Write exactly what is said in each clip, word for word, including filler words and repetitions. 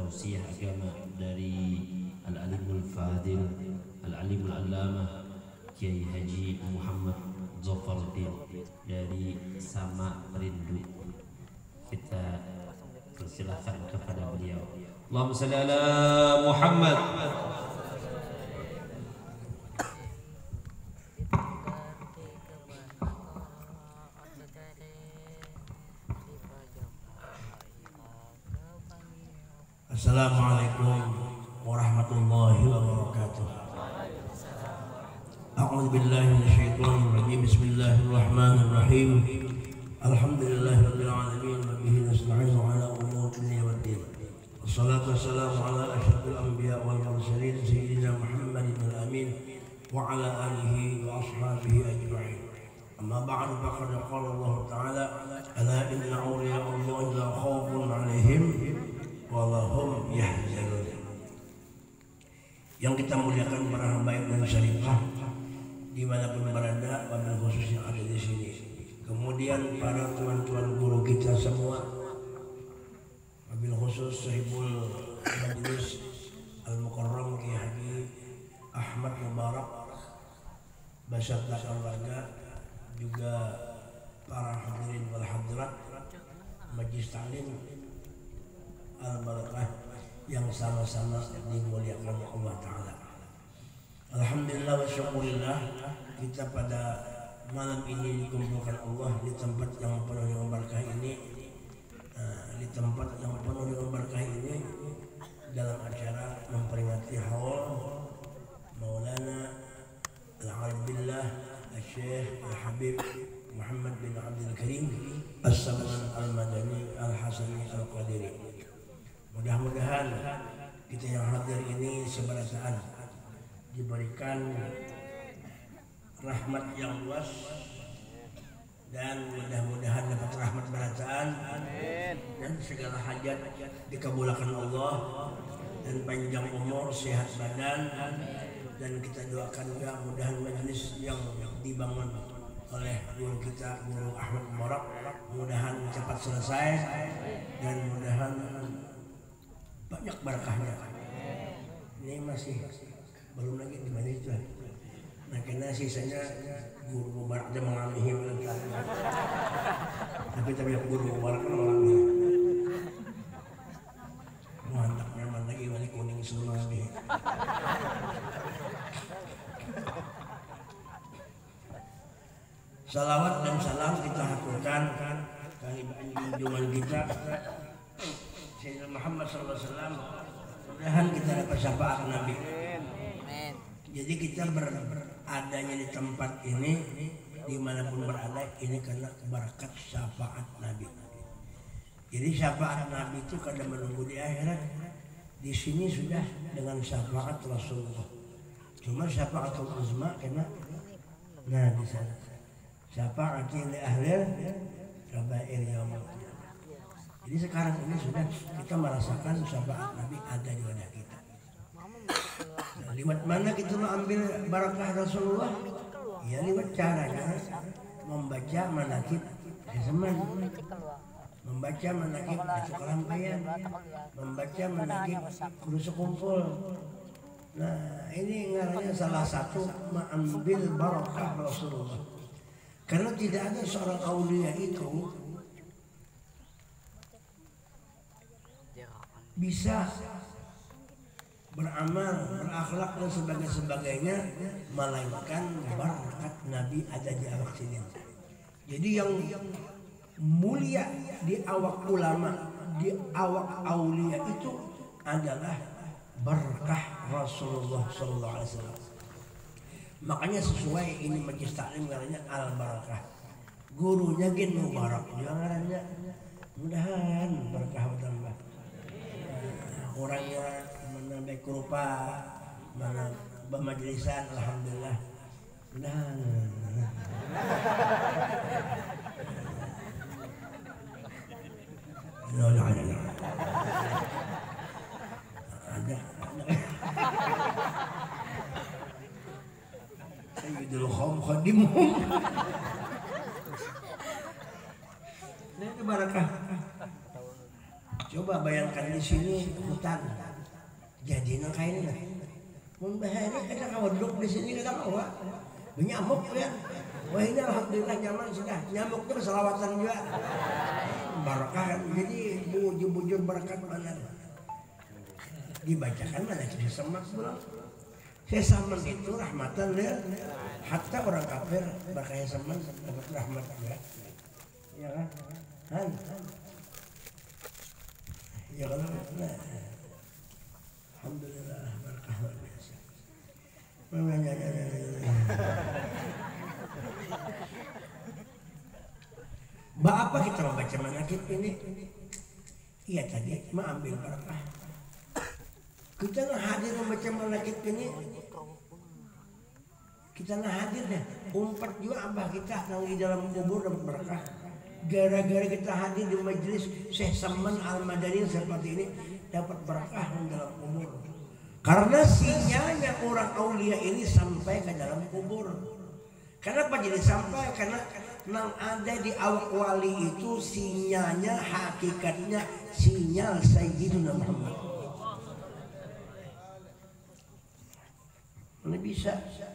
tausiah agama dari Al-Alimul Fadil Al-Alimul Allamah Kiai Haji Muhammad Zofaruddin dari Sama Rindu. Kita persilahkan kepada beliau. Allahumma shalli ala Muhammad. Assalamualaikum warahmatullahi wabarakatuh. A'udzu billahi minasyaitonir rajim. Bismillahirrahmanirrahim. Alhamdulillahirabbil alamin wa bihi nasta'inu ala umuri dunya waddin. Wassalatu wassalamu ala asyrafil anbiya wal mursalin sayyidina Muhammadin al-amin wa ala alihi wa ashabihi ajma'in. Amma ba'du, faqad qala Allah ta'ala ala inna awliya Allah la khaufun 'alaihim walahum yahzanun. Yang kita muliakan para hamba dan syarifah dimanapun berada, wabil khusus yang ada di sini. Kemudian para tuan-tuan guru kita semua, wabil khusus sahibul majlis al-mukarram Kiai Haji Ahmad Mubarak beserta keluarga, juga para hadirin wal hadirat majlis taklim al-barakah yang sama-sama dimuliakan Allah Ta'ala. Alhamdulillah wa syukurillah, kita pada malam ini dikumpulkan Allah di tempat yang penuh dengan barakah ini, di tempat yang penuh dengan barakah ini dalam acara memperingati haul Maulana Al-Arif Billah Al-Syekh Al-Habib Muhammad bin Abdul Karim As-Saman Al-Madani Al-Hasani Al-Qadiri. Mudah-mudahan kita yang hadir ini seberasaan diberikan rahmat yang luas dan mudah-mudahan dapat rahmat berataan dan segala hajat dikabulkan Allah dan panjang umur, sehat badan, dan kita doakan juga mudahan majelis yang dibangun oleh guru kita Guru Ahmad Mubarak mudahan cepat selesai dan mudahan banyak barakahnya. Ini masih belum lagi di mana itu. Nah, karena sisanya Guru Mubarak dia mengalami hilang. Tapi tapi Guru Mubarak mengalami. Mantap memang lagi wali kuning semua nih. Salawat dan salam kita haturkan kali junjungan kita Sayyidina Muhammad sallallahu alaihi wasallam. Mudah-mudahan kita dapat syafaat Nabi. Amin. Jadi kita beradanya di tempat ini, dimanapun berada, ini karena berkat syafaat Nabi. Jadi syafaat Nabi itu kada menunggu di akhirat. Di sini sudah dengan syafaat Rasulullah. Cuma syafaatul uzma karena nah di sana. Syafaat li ahlil kabair yaumil. Jadi sekarang ini sudah kita merasakan syafaat Nabi ada di wadah kita. Nah, lewat mana kita mau ambil barakah Rasulullah? Ya lewat caranya membaca manaqib zaman, membaca manaqib Datuk Rampaian, membaca manaqib Guru Sekumpul. Nah ini ngarannya salah satu mengambil barakah Rasulullah. Karena tidak ada seorang aulia itu bisa beramal, berakhlak dan sebagainya, melainkan berkat Nabi ada di awak sini. Jadi yang mulia di awak ulama, di awak aulia itu adalah berkah Rasulullah sallallahu alaihi wasallam. Makanya sesuai ini majlis taklim ngarannya al-barakah. Gurunya Gen Mubarak juga ngarannya. Mudahan berkah bertambah. Orangnya mana baik rupa, mana bermajlisan, alhamdulillah. Nah, no, no, no, no. Ada, ada. Sayyidul Khawm Khadimuhum. Ini barakah. Coba bayangkan di sini hutan. Jadi nang kain lah. Mun bahari kada kawaduk di sini kada kawa. Nyamuk ya. Wah ini alhamdulillah nyaman sudah. Nyamuk itu selawatan juga. Barakah kan. Jadi bujur-bujur berkat benar. Dibacakan mana jadi semak pulang. Sesaman itu rahmatan lil hatta orang kafir berkaya seman dapat rahmat juga. Ya kan? Han. Ya kan? Nah. Alhamdulillah barakah luar biasa. Mbak apa kita membaca manakib ini? Iya tadi mengambil barakah. Kita nggak hadir membaca manakib ini. Kita nggak hadir deh. Umpat juga abah kita yang di dalam kubur dapat berkah. Gara-gara kita hadir di majelis Syekh Saman Al-Madani seperti ini dapat berkah di dalam kubur. Karena sinyalnya orang aulia ini sampai ke dalam kubur. Kenapa jadi sampai? Karena yang ada di awak wali itu sinyalnya hakikatnya sinyal Sayyidina Muhammad. Mana bisa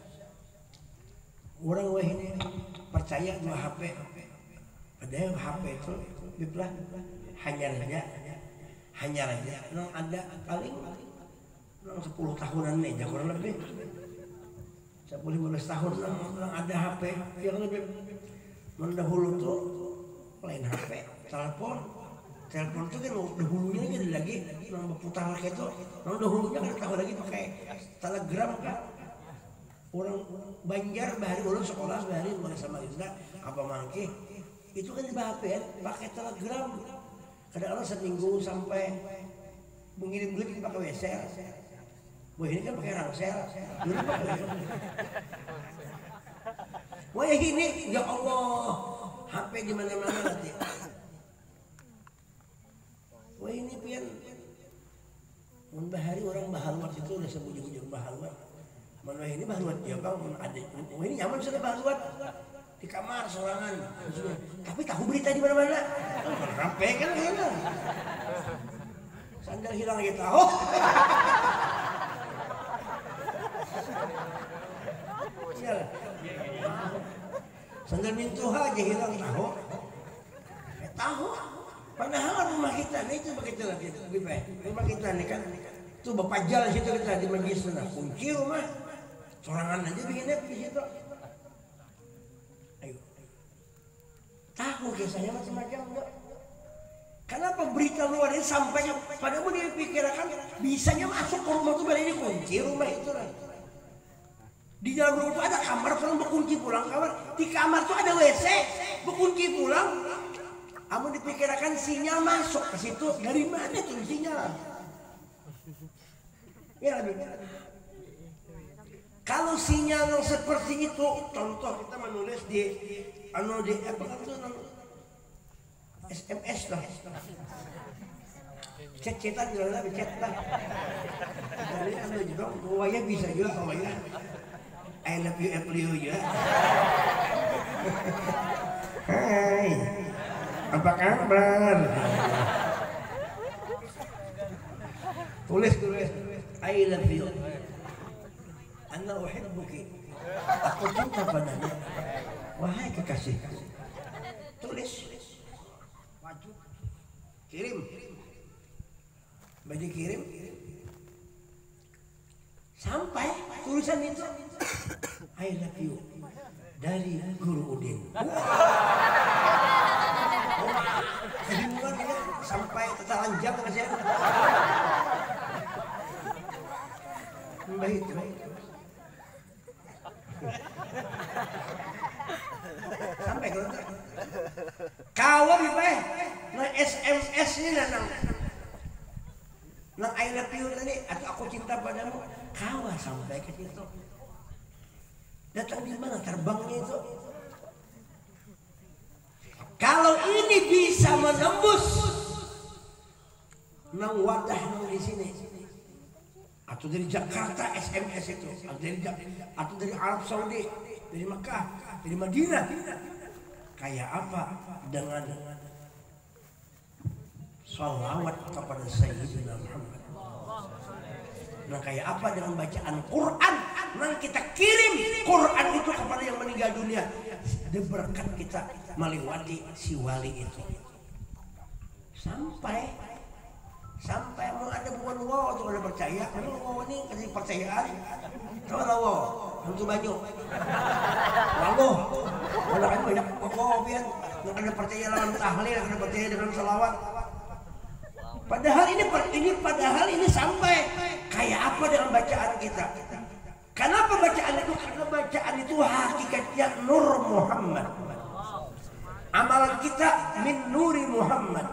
orang wah ini percaya dua H P. Ada yang H P itu dibelah hanya saja hanya saja. Yang ada paling sepuluh tahunan nih, kurang lebih sepuluh lima belas tahun yang ada H P yang lebih mendahulu tuh lain H P, telepon, telepon tuh kan dahulunya kan lagi yang berputar kayak itu, yang dahulunya kan tahu lagi pakai telegram kan, orang Banjar bahari ulun sekolah bahari mulai sama kita apa mangke itu kan di H P ya, pakai telegram, kadang-kadang seminggu sampai mengirim duit pakai W C. Wah ini kan pakai ransel, wah ya gini, ya Allah, H P di mana-mana nanti. Wah ini pian, mun bahari orang bahalwat itu udah sebujur-bujur bahalwat. Mana ini bahalwat ya bang, ada, wah ini nyaman sudah bahalwat di kamar sorangan. Tapi tahu berita di mana-mana, sampai kan hilang. Sandal hilang lagi tahu. Sandal mintuh aja hilang tahu. Eh, tahu. Padahal rumah kita nih itu begitu lagi. Rumah kita nih kan itu bapak jalan situ kita di majlis sana. Kunci rumah. Sorangan aja bikinnya di situ. Ayo. Tahu kisahnya macam-macam enggak? Kenapa berita luar ini sampai pada mau dipikirkan bisanya masuk ke rumah tuh ini kunci rumah itu lah. Di dalam rumah itu ada kamar, orang berkunci pulang kamar. Di kamar tuh ada W C, berkunci pulang. Kamu dipikirkan sinyal masuk ke situ dari mana tuh sinyal? Ya lebih. Kalau sinyal yang seperti itu, contoh kita menulis di anu di apa itu S M S lah, chat-chatan juga lah, chat lah. Jadi anu juga, waya bisa juga waya. I love you, I love you juga. Hai, apa kabar? Tulis tulis, I love you. Ana uhibbuki. Aku cinta padanya. Wahai kekasihku. Tulis. Kirim, bagi kirim, sampai tulisan itu, I love you dari Guru Udin. Kebingungan ya, sampai telanjang aja. Baik, baik. Sampai kalau kawan baik. Nah S M S ini nang nang I love you tadi atau aku cinta padamu kawa sampai ke situ. Datang di mana terbangnya itu? Kalau ini bisa menembus nang wadah nang di sini atau dari Jakarta S M S itu atau dari atau dari Arab Saudi, dari Mekah, dari Madinah, kayak apa dengan sholawat kepada Sayyidina Muhammad. Nah kayak apa dengan bacaan Quran? Nah kita kirim Quran itu kepada yang meninggal dunia. Berkat kita melewati si wali itu. Sampai sampai mau ada bukan wow tuh ada percaya. Memang wow ini kasih percayaan. Tahu lah wow, untuk banyak. Lalu, kalau kan banyak wow pian, ada percaya dengan tahlil, ada percaya dengan salawat. Padahal ini ini padahal ini sampai kayak apa dengan bacaan kita? Kenapa bacaan itu? Karena bacaan itu hakikatnya nur Muhammad. Amalan kita min nuri Muhammad.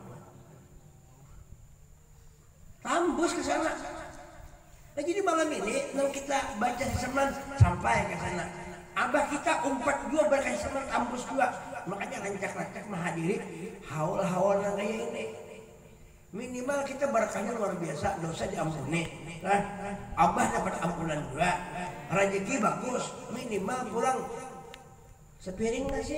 Tembus ke sana. Nah jadi malam ini kalau kita baca semen sampai ke sana. Abah kita umpat juga berkah semen tembus juga. Makanya rancak-rancak menghadiri haul-haul yang kayak ini. Minimal kita berkahnya luar biasa, dosa diampuni. Nah, Abah dapat ampunan juga. Rezeki bagus, minimal pulang sepiring nasi.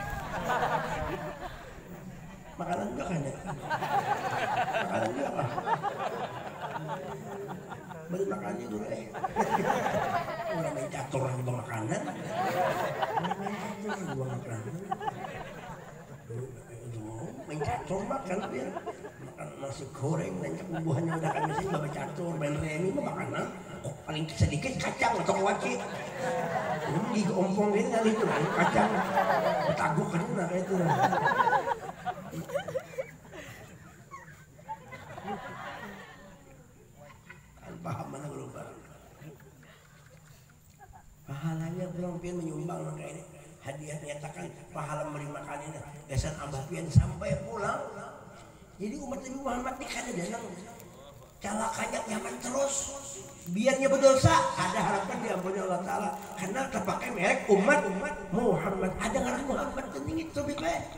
Makanan juga kan ya? Makanan juga apa? Beli makannya dulu eh. Udah main catur lagi bawa makanan. Udah main catur lagi bawa makanan. Main catur makan biar makan nasi goreng dan buahnya udah kan sih bawa catur main remi mah makanan. Oh, paling sedikit kacang atau wajib. Ini diompong ini kali itu kacang. Taguk kan nah kayak itu. Paham mana belum paham? Pahalanya belum pian menyumbang kayak ini. Hadiah nyatakan pahala beri makan ini. Besan Abah pian sampai pulang. Jadi umat Nabi Muhammad ini kan ada calakanya nyaman terus. Biarnya berdosa ada harapan diampuni Allah Taala karena terpakai merek umat umat Muhammad. Ada ngaran Muhammad tinggi itu lebih baik.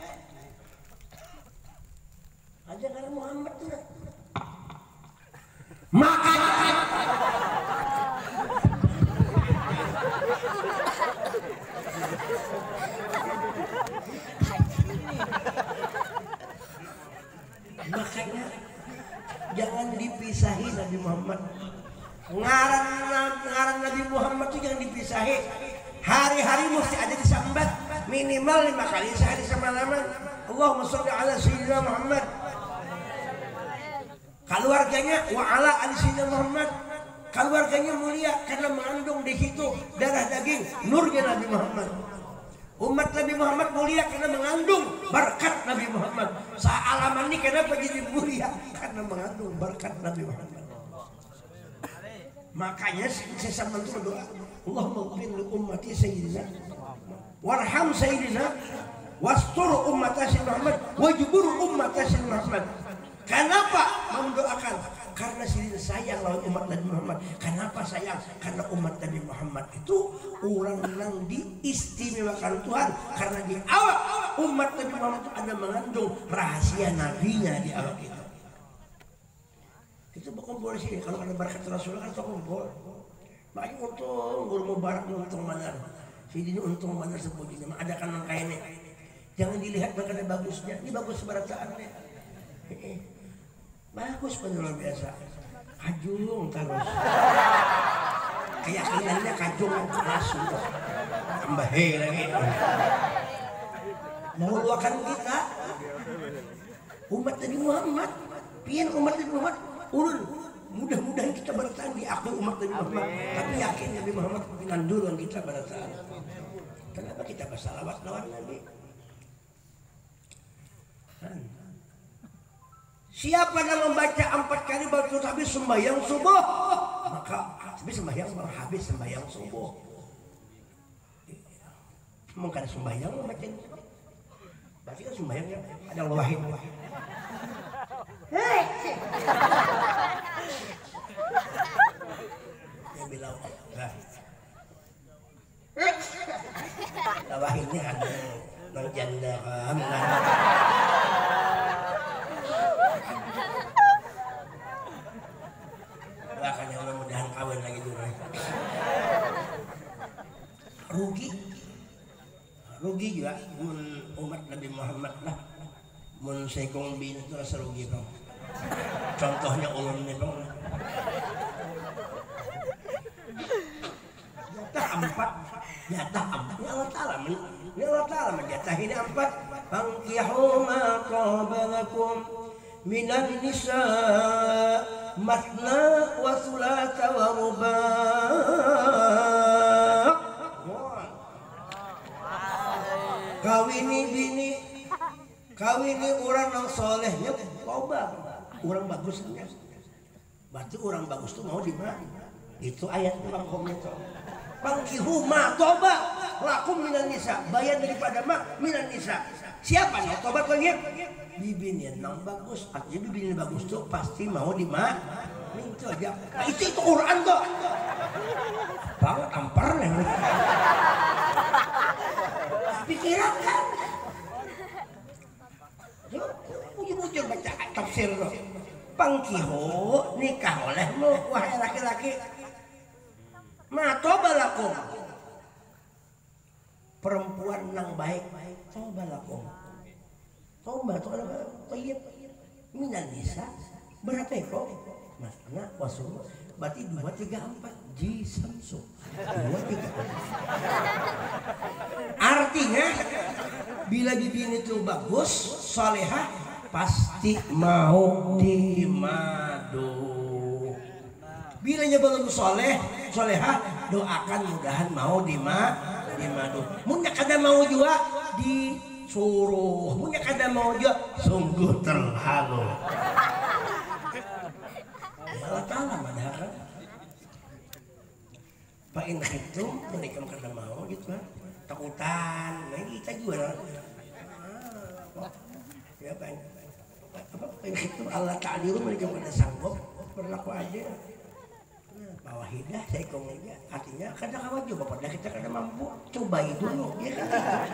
Ada ngaran Muhammad tuh. Makanya makanya jangan dipisahi Nabi Muhammad. Ngaran ngaran Nabi Muhammad itu jangan dipisahi. Hari-hari mesti ada disambat minimal lima kali sehari semalaman. Allahumma sholli ala sayyidina Muhammad. Keluarganya wa ala ali sayyidina Muhammad. Keluarganya mulia karena mengandung di situ darah daging nurnya Nabi Muhammad. Umat Nabi Muhammad mulia karena mengandung berkat Nabi Muhammad. Sealaman ini kenapa jadi mulia? Karena mengandung berkat Nabi Muhammad. Makanya saya sama itu berdoa, Allahumma ighfir li ummati sayyidina warham sayyidina wastur ummati sayyidina Muhammad wajbur ummati sayyidina Muhammad. Kenapa mendoakan? Karena sayyidina sayang lawan umat Nabi Muhammad. Kenapa sayang? Karena umat Nabi Muhammad itu orang yang diistimewakan Tuhan. Karena di awal umat Nabi Muhammad itu ada mengandung rahasia nabinya di awal itu. Kita berkumpul di sini. Kalau ada berkat Rasulullah kan kita kumpul. Makanya untung guru mubarak untung mana. Sayyidina untung mana sebutnya. Ada kan angka ini. Jangan dilihat berkata bagusnya. Ini bagus seberasaannya. Bagus luar biasa. Kajung terus. Keyakinannya kajung yang keras sudah. Tambah he lagi. Mau luakan kita umat Nabi Muhammad. Pian umat Nabi Muhammad. Ulun mudah-mudahan kita bertahan diakui umat Nabi Muhammad. Tapi yakin Nabi Muhammad pinandulan kita bertahan. Kenapa kita bersalawat lawan Nabi? Siapa yang membaca empat kali baca habis sembahyang subuh, maka habis sembahyang habis sembahyang subuh. Mungkin sembahyang membaca, berarti kan sembahyangnya ada wahid. Hei, dia bilang, nah, wahidnya ada non janda kan. Makanya mudah-mudahan kawin lagi dulu. Rugi, rugi juga umat Nabi Muhammad lah. mun sekong bin itu serugi bang. Contohnya ulun nih bang. Jatah empat, jatah empat. Ini Allah Taala, ini Allah Taala menjatah ini empat. Fankihu ma qabalakum minan nisa matna wa thulatha wa ruba'. Kawini bini, kawini orang yang solehnya, coba orang bagusnya. Berarti orang bagus tuh mau di mana? Itu ayat orang komentar. Pangkihu ma toba lakum minan nisa, bayar daripada ma minan nisa. Siapa yang tobat lagi? Bibin yang nang bagus, artinya bibin yang bagus tuh pasti mau di ma. Itu aja. Nah, itu itu Quran tuh. Bang tampar nih. Pikiran kan? Ujung-ujung baca tafsir loh. Pangkihu nikah olehmu wahai laki-laki. Matobalakum perempuan nang baik-baik. Tobalakum. Toba itu kan tayyib. Minan nisa berapa kok? Masna wasul. Berarti dua tiga empat ji samsu. Dua tiga. Artinya bila bibin itu bagus, solehah pasti mau dimadu. Bilanya belum soleh, solehah doakan mudahan mau dima, dimadu. Munya kada mau juga disuruh, munya kada mau juga sungguh terhalu. Allah Ta'ala madahkan Pak in khiftum mereka kada mau gitu kan takutan, nah kita juga ya Pak apa Pak in khiftum Allah ta'adiru mereka kada sanggup berlaku aja bahwa hidah saya komennya artinya kadang kawan juga pada kita kada mampu coba dulu ya kan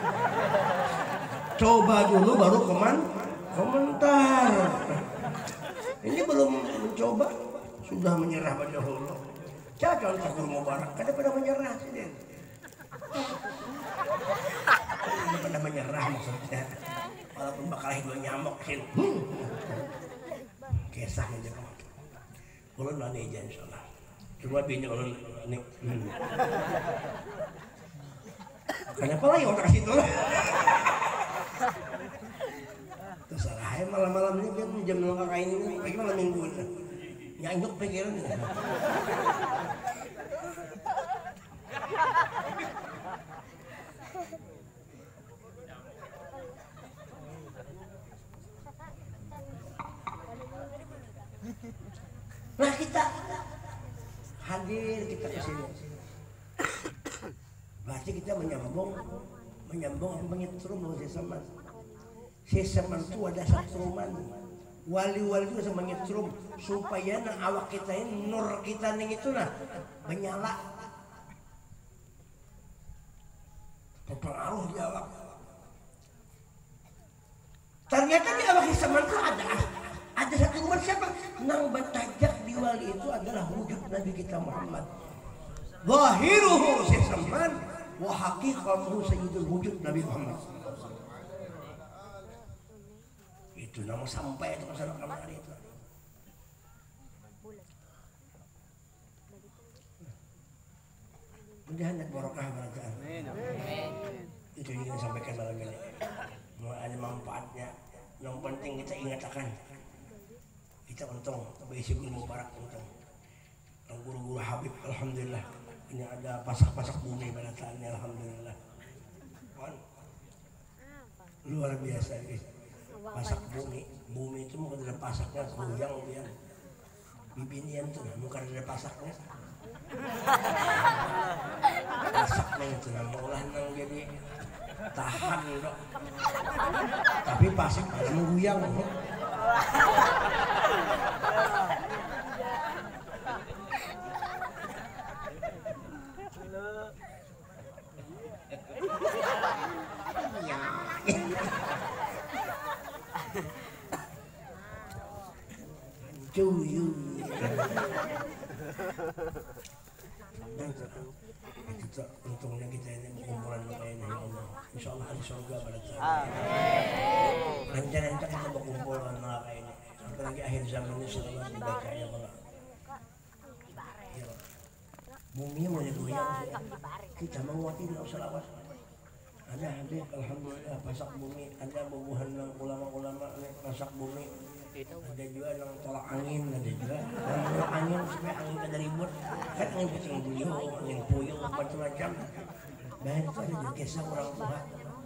coba dulu baru keman komentar ini belum mencoba sudah menyerah pada Allah. Jangan Guru Mubarak, kada pada menyerah sih dia. Kada pada menyerah maksudnya. Walaupun bakal dua nyamuk sih. Hmm. Kisahnya dia. Ulun nani aja insyaallah. Cuma bini ulun nik. Hmm. Kenapa lagi orang situ lah? Terserah ya malam-malam ini kan jam nongkrong kain ini, pagi malam minggu ini. Nyanyuk pikiran ini. Nah kita hadir kita ke sini. Berarti kita menyambung, menyambung menyetrum si Saman. Si Saman itu ada satruman. Wali-wali itu sama menyetrum supaya na awak kita ini nur kita nih itu nah menyala. Terpengaruh di awak. Ternyata di awak si Saman itu ada ada satu umat siapa? Nang bertajak di wali itu adalah wujud Nabi kita Muhammad. Zahiruhu si Saman wa haqiqatuhu sayyidul wujud Nabi Muhammad. Itu nama sampai itu masalah kamar itu. Mudah-mudahan barokah barokah. Itu yang ingin sampaikan malam ini. Mau ada manfaatnya. Yang penting kita ingat akan kita untung berisi Guru Mubarak untung. Yang guru-guru Habib alhamdulillah. Ini ada pasak-pasak bumi pada saatnya alhamdulillah. Luar biasa ini. Pasak bumi, bumi itu bukan ada pasaknya, goyang dia. Bibinian tuh, bukan ada pasaknya. Pasaknya itu, maulah nang jadi tahan dok. Tapi pasak ada goyang. Cuyu. Dan itu untungnya kita ini kumpulan kayak ini, Allah. Insya Allah ada surga pada saat rencana kita berkumpul neraka ini. Sampai lagi akhir zaman ini selama dibaca ya Pak. Bumi mulai goyang, kita menguatin selawat. Ada hadir, alhamdulillah pasak bumi. Ada bubuhan ng ulama-ulama pasak bumi. Ada juga yang tolak angin, ada juga yang tolak angin supaya angin kada ribut. Kan angin puting beliau, angin puyuh macam-macam. Dan itu ada juga kisah orang tua.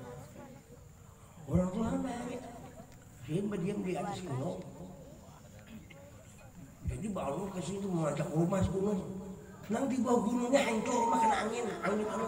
Orang tua kan banyak. Dia berdiam di atas gunung. Jadi bangun ke situ mengajak rumah gunung. Nang di bawah gunungnya hancur makan angin, angin anu.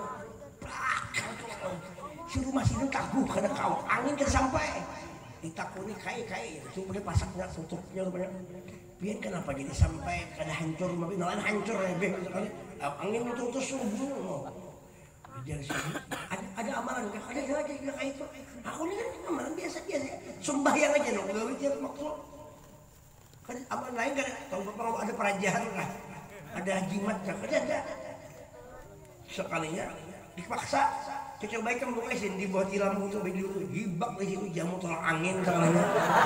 Si rumah sini takut kada kau, angin kada sampai. Ditakuni kai-kai, itu boleh pasaknya tutupnya banyak. Biar kenapa jadi sampai kada hancur, tapi nalan hancur ya be. Angin itu terus subuh. Dari sini ada, ada amalan enggak? Ada aja enggak kayak itu. Aku ini kan amalan biasa-biasa. Sembahyang aja dong, enggak wajib maksud. Kan amalan lain kan tahu kalau ada perajahan lah. Ada jimat kan ada. Sekalinya dipaksa kita baik kan buka sini di bawah tilam itu bagi dulu hibak di situ jamu tolak angin sekalinya.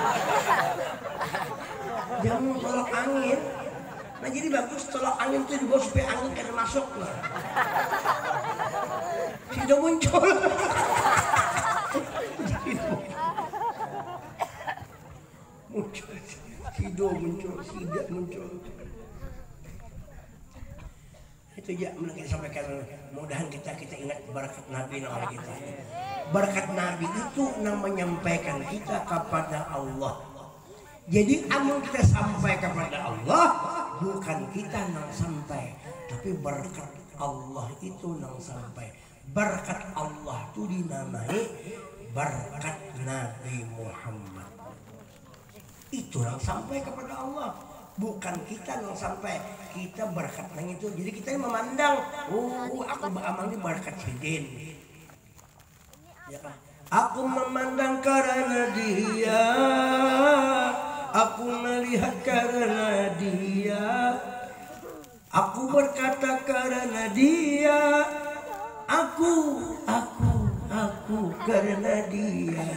Jamu tolak angin. Nah jadi bagus tolak angin itu dibawa supaya angin kada masuk lah. Sudah muncul. Muncul. Sido muncul, sidak muncul. Itu ya mungkin sampaikan mudahan kita kita ingat berkat Nabi oleh kita. Berkat Nabi itu yang menyampaikan kita kepada Allah. Jadi amun kita sampai kepada Allah bukan kita yang sampai, tapi berkat Allah itu yang sampai. Berkat Allah itu dinamai berkat Nabi Muhammad. Itu yang sampai kepada Allah. Bukan kita yang sampai, kita berkat yang itu. Jadi kita memandang, oh aku beramal ini berkat Sidin. Ya kan? Aku memandang karena dia, aku melihat karena dia, aku berkata karena dia, aku, aku, aku karena dia.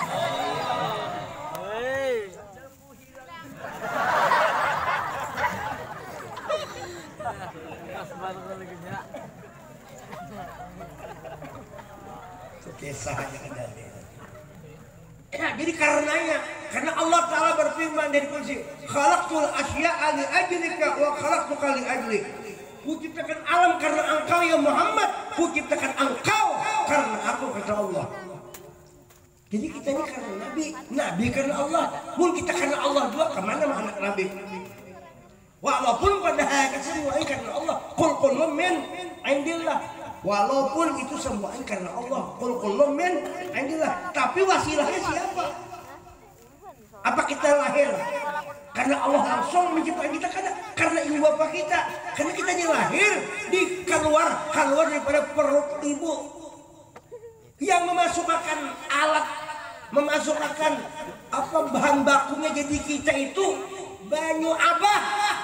Kisah yang ada. Ya, jadi karenanya, karena Allah Ta'ala berfirman dari kursi, khalaqtul asya'a li ajlika wa khalaqtuka li ajlik. Kuciptakan alam karena engkau ya Muhammad, kuciptakan engkau karena aku kata Allah. Jadi kita ini karena Nabi, Nabi karena Allah. Pun kita karena Allah juga, kemana mah anak Nabi? Walaupun pada hakikat semuanya karena Allah, qul kullu min indillah. Walaupun itu semuanya karena Allah, qul kullu min indillah. Tapi wasilahnya siapa? Apa kita lahir karena Allah langsung menciptakan kita? Karena karena ibu bapak kita. Karena kita dilahir di keluar keluar daripada perut ibu yang memasukkan alat, memasukkan apa bahan bakunya jadi kita itu banyu abah.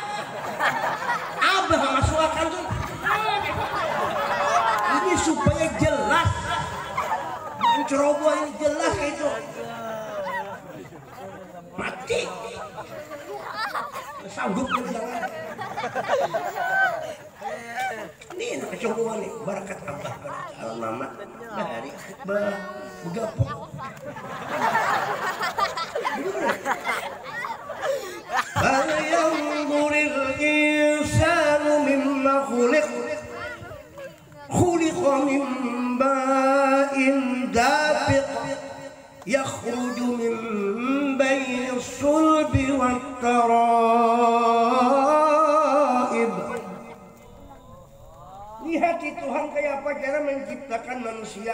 Abah masukkan tuh. Ini supaya jelas, menceroboh ini jelas itu. Mati. Sanggup jangan. Ini enak kecerobohan nih, barakat abah, barakat mama, dari begapok. Hal yanzuril insanu mimma khuliq khuliqa min ba'in dafiq yakhruju min bayni sulbi wat taraib. Lihat Tuhan kayak apa cara menciptakan manusia.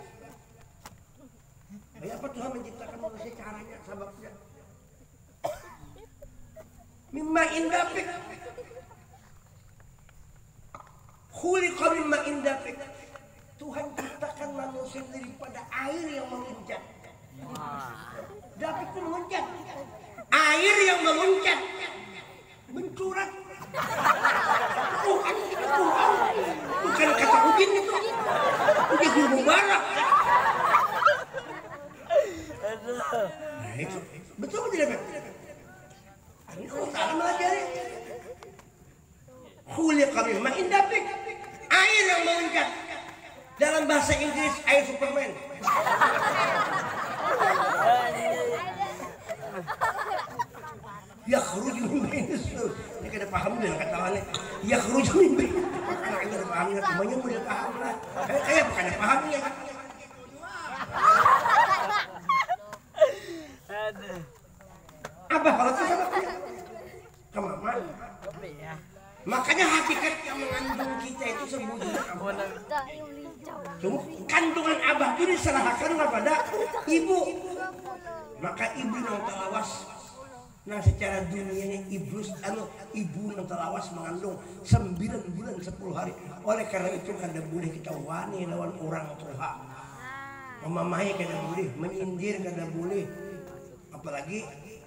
Kayak apa Tuhan menciptakan manusia, caranya, sebabnya. Mimma indapik, khuliqa mimma indapik. Tuhan ciptakan manusia daripada air yang menguncak. Dapik itu menguncak, air yang menguncak, mencurat. Tuhan itu Tuhan kami ma indapik. Air yang meloncat. Dalam bahasa Inggris air Superman. Yakhruju min bainis sulb. Ini kada paham dia kataannya. Yakhruju min bainis. Karena ini kada paham, semuanya udah paham lah. Kayak kayak bukan paham ya. Abah kalau itu sama dia. Kemaman. Makanya hakikat yang mengandung kita itu sembunyi. Cuma kandungan abah itu diserahkan kepada ibu. Maka ibu yang telawas. Nah secara dunianya ibu, anu, ibu yang telawas mengandung sembilan bulan sepuluh hari. Oleh karena itu kada boleh kita wani lawan orang tua. Memamai kada boleh, menyindir kada boleh. Apalagi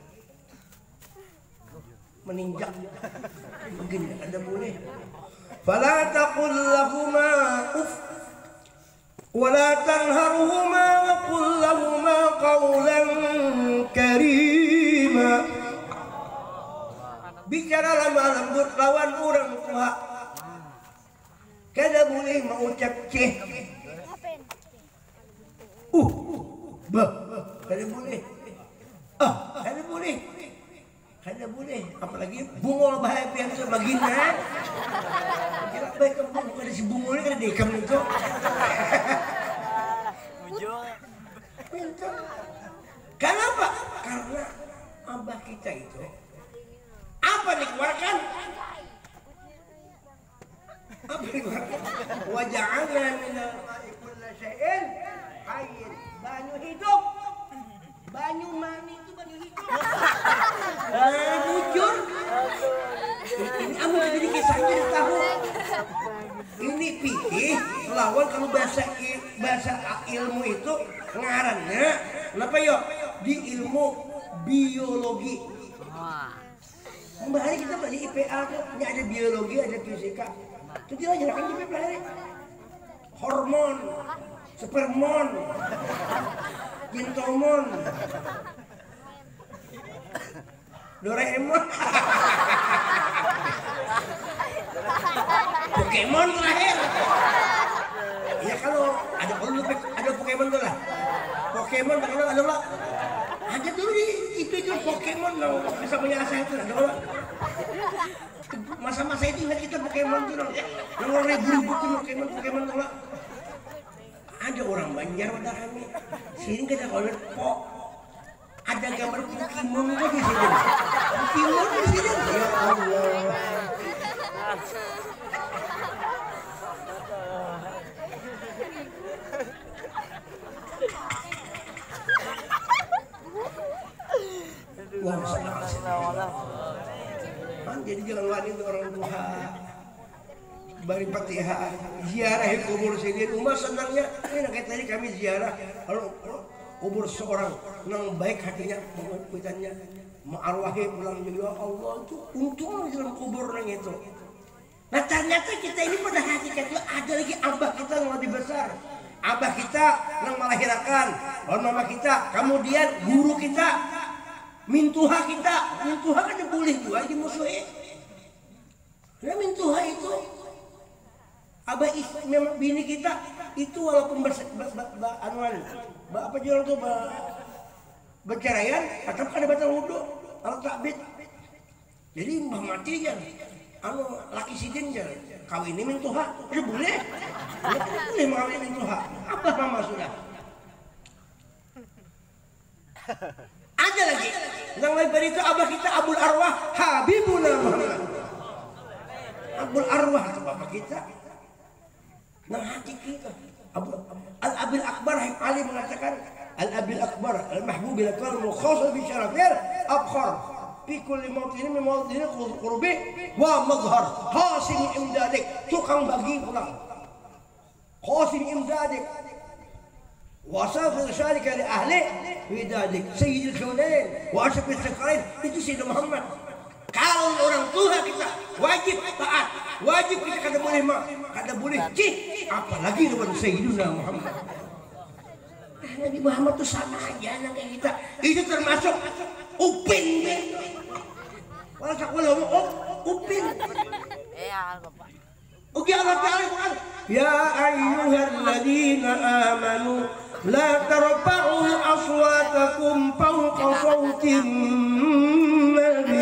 meninjak begini kada boleh. Fala taqul lahuma uff wala tanharhuma wa qul lahuma qawlan karima. Bicara lemah lembut lawan orang tua. Kada boleh mengucap ceh. Uh, bah, kada boleh. Ah, kada boleh. Kada boleh. Apalagi bungol bahaya biasa bagina. Kira baik kamu kada si bungol kada dekam itu. Kenapa? Karena abah kita itu apa dikeluarkan? Apa dikeluarkan? Waja'alna minal ma'i kulla syai'in hayyin. Banyu hidup. Banyu mani itu banyu hidup. Nah, bujur. Ini kamu jadi kisah jadi tahu. Ini pikir lawan kalau bahasa bahasa ilmu itu ngarannya kenapa yo di ilmu biologi. Kembali kita belajar I P A tuh, ini ada biologi, ada fisika. Itu dia ajarkan kita belajar hormon, spermon, gintomon, Doraemon, Pokemon terakhir. Ya kalau ada kalau ada Pokemon tuh lah. Pokemon terkenal adalah ada dulu di itu itu Pokemon loh, bisa punya asa itu ada loh. Masa-masa itu ingat kita Pokemon tuh loh. Yang ribu-ribu tuh Pokemon Pokemon tuh loh. Ada orang Banjar pada kami. Sini kita kalau po ada gambar Pokemon kok di sini. Pokemon di sini. Ya Allah. Wah, man, jadi jangan wani untuk orang tua bari Fatihah ziarah kubur sini rumah senangnya ini kayak tadi kami ziarah kalau kubur seorang yang baik hatinya mengupitannya ma'arwahi pulang juga Allah itu untung dalam kubur yang itu. Nah ternyata kita ini pada hakikatnya ada lagi abah kita yang lebih besar, abah kita yang melahirkan, orang mama kita, kemudian guru kita, mintuha kita, mintuha kan boleh juga di musuhnya. Nah mintuha itu abah memang bini kita itu walaupun anuan apa jual tuh berceraian, tetap ada batal wudhu, alat takbid. Jadi mbah mati kan, anu laki sidin kan, kawin ini mintuha, itu boleh, boleh mengawin mintuha. Apa mama sudah? Ada lagi, yang lain itu abah kita Abul Arwah Habibuna Muhammad. Abul Arwah itu bapak kita. Nah hati kita Al-Abil Akbar Ali mengatakan Al-Abil Akbar Al-Mahbub ila kal mukhasab bi syarafir abkhar fi kulli mawtin min mawtin qurbi wa madhhar hasin imdadik tukang bagi pulang hasin imdadik wasaf syarika li ahli widadik sayyidil kaunain wa ashrafil thaqalain. Itu Sayyidina Muhammad. Kalau orang tua kita wajib taat, wajib kita kada boleh mak, kada boleh cih, apalagi dengan Sayyidina Muhammad. Nabi Muhammad itu sama aja anak kayak kita. Itu termasuk upin. Walau sekolah mau upin. Ya, Bapak. Oke, Allah Ta'ala Quran. Ya ayyuhalladzina amanu la tarfa'u aswatakum fawqa sawtin nabi.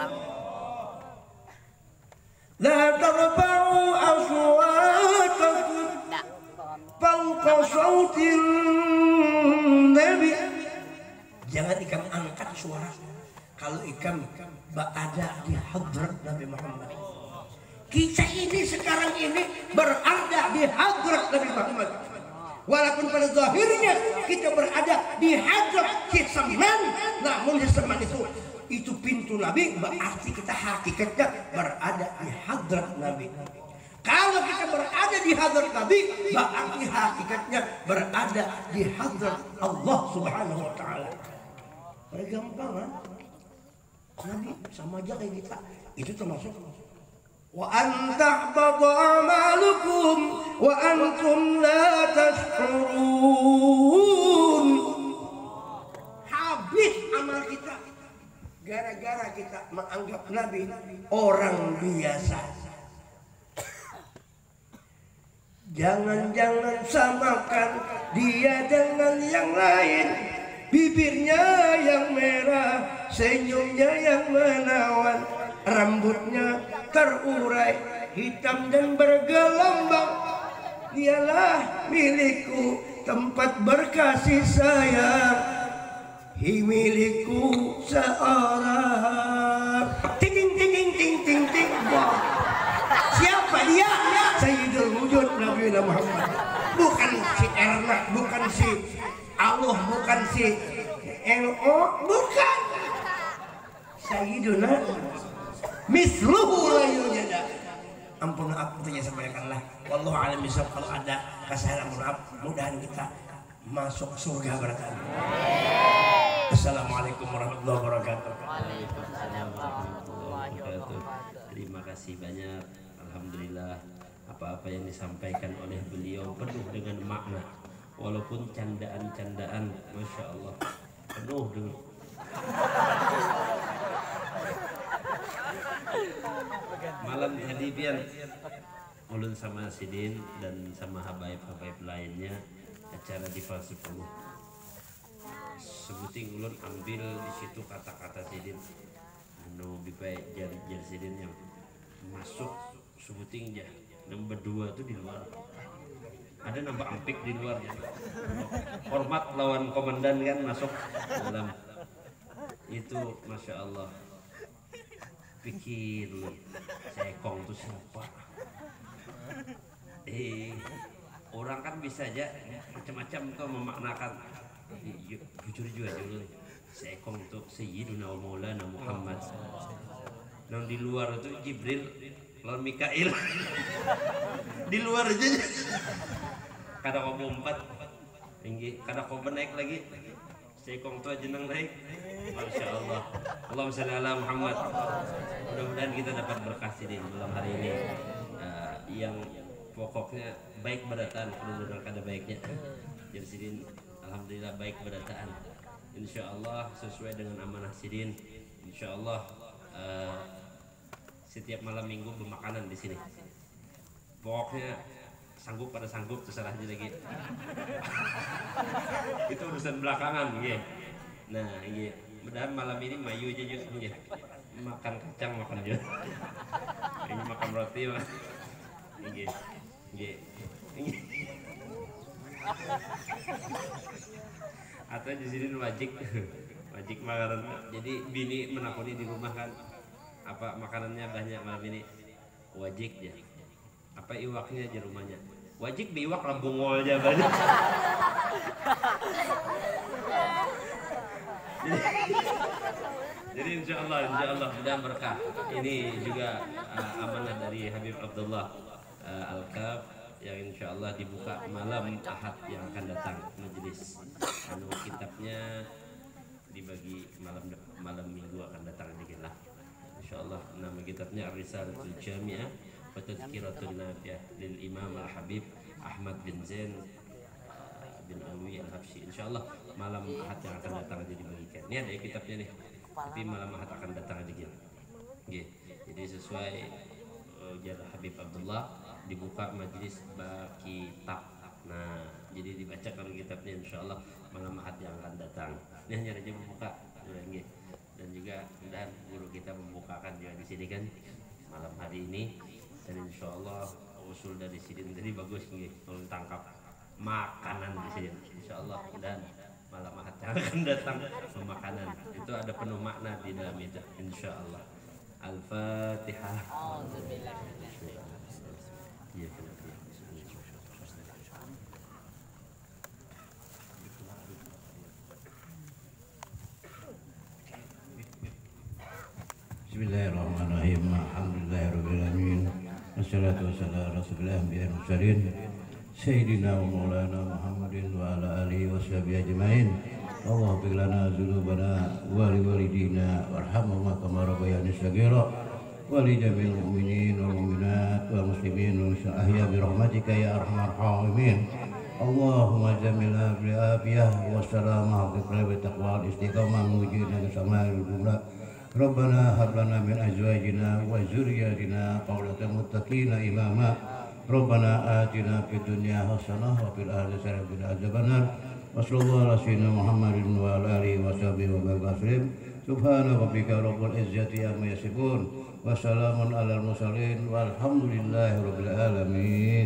La tarfa'u aswatakum fawqa sawtin nabi. Jangan ikam angkat suara kalau ikam berada di hadrat Nabi Muhammad. Kita ini sekarang ini berada di hadrat Nabi Muhammad. Walaupun pada zahirnya kita berada di hadrat Kisaman, namun Kisaman itu itu pintu Nabi, berarti kita hakikatnya berada di hadrat Nabi. Kalau kita berada di hadrat Nabi, berarti hakikatnya berada di hadrat Allah Subhanahu wa taala. Gampang kan? Nabi sama aja kayak kita. Itu termasuk wa an tahbata a'malukum wa antum la tash'urun. Habis amal kita gara-gara kita menganggap Nabi orang biasa. Jangan-jangan samakan dia dengan yang lain. Bibirnya yang merah, senyumnya yang menawan, rambutnya terurai, hitam dan bergelombang. Dialah milikku, tempat berkasih sayang, hi milikku seorang. Ting ting ting ting ting ting ting. Wow. Siapa dia? Sayyidul Wujud Nabi Muhammad. Bukan si Erna, bukan si Allah, bukan si L O, bukan. Sayyiduna misluhu la yujada. Ampun maaf tentunya sampaikanlah. Wallahu a'lam bishawab. Kalau ada kesalahan maaf, mudahan kita masuk surga berkah. Assalamualaikum warahmatullahi wabarakatuh. Waalaikumsalam warahmatullahi wabarakatuh. Terima kasih banyak. Alhamdulillah apa-apa yang disampaikan oleh beliau penuh dengan makna. Walaupun candaan-candaan, masya Allah, penuh dengan malam tadi biar ulun sama Sidin dan sama habaib-habaib lainnya acara di fase penuh. Sebuting ulun ambil di situ kata-kata Sidin, anu bipai jari-jari Sidin yang masuk sebuting jah, yang berdua tuh di luar. Ada nambah ampik di luar ya. Hormat lawan komandan kan masuk dalam itu, masya Allah. Pikir lu, Sekong tuh siapa? Eh, orang kan bisa aja macam-macam tuh memaknakan. Jujur juga dulu, Sekong tuh Sayyiduna wa Maulana Muhammad. Yang di luar itu Jibril lawan Mikail. Di luar aja. Kadang kau empat tinggi, kadang kau naik lagi. Sekong tuh jeneng naik. Masya Allah. Allahumma shalli ala Muhammad. Mudah-mudahan kita dapat berkah di malam hari ini. Uh, yang pokoknya baik berataan, benar-benar kada baiknya. Jadi Sidin, alhamdulillah baik berataan. Insya Allah sesuai dengan amanah Sidin. Insya Allah uh, setiap malam minggu bermakanan di sini. Pokoknya sanggup pada sanggup, terserah aja lagi. Itu urusan belakangan ya. Nah iya, mudahan malam ini mayu aja juga ya. Makan kacang makan juga. Ini makan roti mah. Iya, iya. Atau di sini wajib, wajib makanan. Jadi bini menakuni di rumah kan, apa makanannya banyak malam ini, wajib ya. Apa iwaknya aja rumahnya, wajib biwak lambungol aja banyak. jadi, jadi insya Allah, insya Allah mudah berkah. Ini juga uh, amanah dari Habib Abdullah uh, Al-Kaf yang insya Allah dibuka malam Ahad yang akan datang majelis. Anu kitabnya dibagi malam malam minggu akan datang lah. Insya Allah nama kitabnya Ar-Risalatul Jami'ah Fatadkiratun Nafi'ah lil Imam Al-Habib Ahmad bin Zain bin Alwi Al-Habsyi. Insyaallah malam Ahad yang akan datang jadi bagikan. Ini ada kitabnya nih. Tapi malam Ahad akan datang lagi. Nggih. Jadi sesuai ujar Habib Abdullah, dibuka majelis kitab. Nah, jadi dibacakan kitabnya insya Allah malam Ahad yang akan datang. Ini hanya saja membuka, dan juga dan guru kita membukakan juga di sini kan malam hari ini. Dan insya Allah usul dari sini tadi bagus nih, tangkap makanan di sini. Insya Allah dan malam Ahad yang akan datang makanan itu ada penuh makna di dalam itu. Insya Allah. Al-Fatihah. Iya, Bismillahirrahmanirrahim. Alhamdulillahirabbil alamin. Wassalatu wassalamu ala rasulillah wal mursalin sayyidina wa maulana Muhammadin wa ala alihi washabihi ajmain. Allah ighfir lana dzunubana wa li walidina warhamhuma kama rabbayani shaghira wa li jami'il mu'minin wal mu'minat wal muslimin wal ahya bi rahmatika ya arhamar rahimin. Allahumma jamilna bil afiyah wa salamah bi taqwa istiqamah mujidna sama'il jumlah. Rabbana hab lana min azwajina wa dzurriyyatina qurrata muttaqina imama. Rabbana atina fid dunya hasanah wa fil akhirati hasanah wa qina adzabannar. Wassallallahu ala sayyidina Muhammadin wa ala alihi wa sahbihi wa sallam. Subhana rabbika rabbil izzati amma yasifun wa salamun alal mursalin walhamdulillahi rabbil alamin.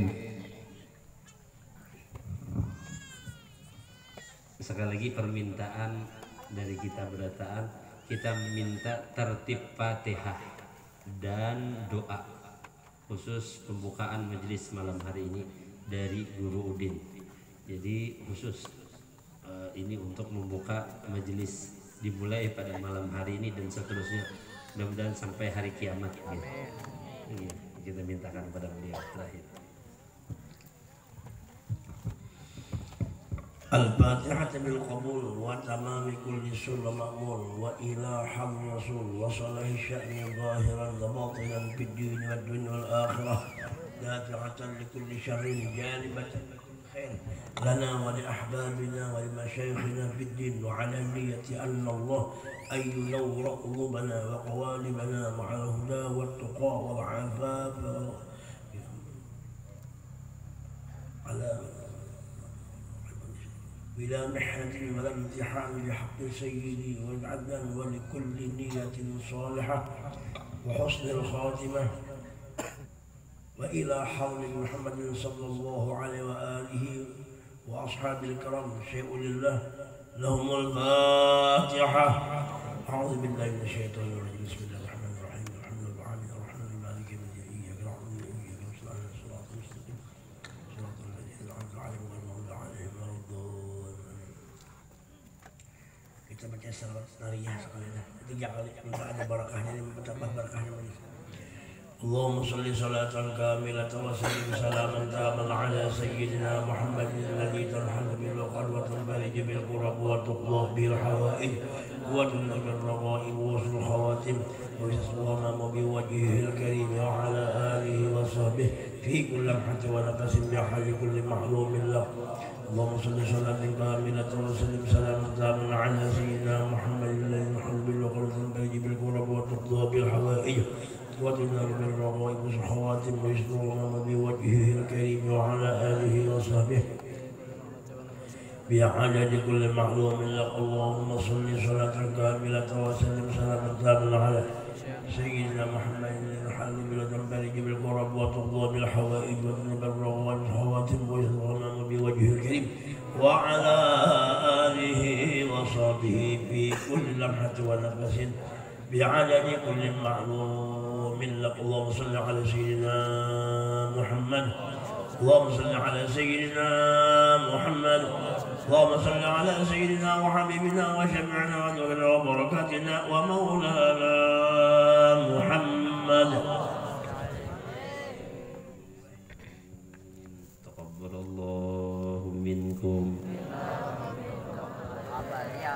Sekali lagi permintaan dari kita berataan, kita minta tertib Fatihah dan doa khusus pembukaan majelis malam hari ini dari Guru Udin. Jadi khusus uh, ini untuk membuka majelis dimulai pada malam hari ini dan seterusnya, mudah-mudahan sampai hari kiamat. Gitu. Gitu. Kita mintakan pada beliau terakhir. Al-Fatihah bil qabul wa tamami kulli sunnah ma'mul wa ila hamd rasul wa salahi sya'ni zahiran wa batinan fid din wad dunya wal akhirah dafi'atan li kulli syarrin janibatan khair lana wa li ahbabina wa li mashayikhina fid din wa ala niyyati anna Allah ay yunawwira qulubana wa qawalibana ma'al huda wat tuqa wal 'afaf ala بلا محنة ولا امتحان بحق سيدي والعدل ولكل نية صالحة وحسن الخاتمة وإلى حول محمد صلى الله عليه وآله وأصحاب الكرام شيء لله لهم الفاتحة. أعوذ بالله من الشيطان الرجيم. بسم الله الرحمن الرحيم. الحمد لله العالمين الرحمن مالك يوم الدين إياك نعبد وإياك نستعين صراط المستقيم صراط الذين أنعمت عليهم غير المغضوب عليهم ولا الضالين. Kita baca salawat nariyah sekali dah. Tiga kali minta ada barakahnya, bertambah barakahnya banyak. Allahumma shalli salatan kamilatan wa sallim salaman taman ala sayyidina Muhammadin alladhi tarhamu bil waqar wa tanbarij bil qurab wa tuqlah bil hawaij wa tunna bil rawaib wa sul khawatim wa yasluhama bi wajhihil karim wa ala alihi wa sahbihi fi kulli lamhatin wa nafasin bi hali kulli mahlumin lahu. اللهم صل صلاة كاملة وسلم سلاما تاما على سيدنا محمد الذي نحل بالوقت والبرج بالكرب وتقضى بالحوائج وتنال بالرغائب والخواتم ويستر امام بوجهه الكريم وعلى اله وصحبه بعدد كل معلوم لك. اللهم صل صلاة كاملة وسلم سلاما تاما على سيدنا محمد الذي نحل بالوقت بالكرب وتقضى بالحوائج وتنال بالرغائب والخواتم ويستر امام بوجهه الكريم وعلى آله وصحبه في كل لمحة ونفس بعدد كل معلوم لك. اللهم صل على سيدنا محمد. اللهم صل على سيدنا محمد. اللهم صل على سيدنا وحبيبنا وشفيعنا ونورنا وبركاتنا ومولانا